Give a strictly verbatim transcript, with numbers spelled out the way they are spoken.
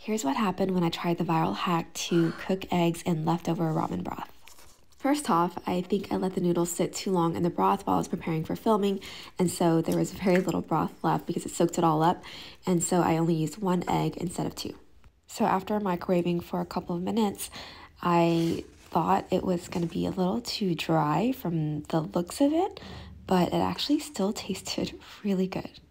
Here's what happened when I tried the viral hack to cook eggs in leftover ramen broth. First off, I think I let the noodles sit too long in the broth while I was preparing for filming, and so there was very little broth left because it soaked it all up, and so I only used one egg instead of two. So after microwaving for a couple of minutes, I thought it was going to be a little too dry from the looks of it, but it actually still tasted really good.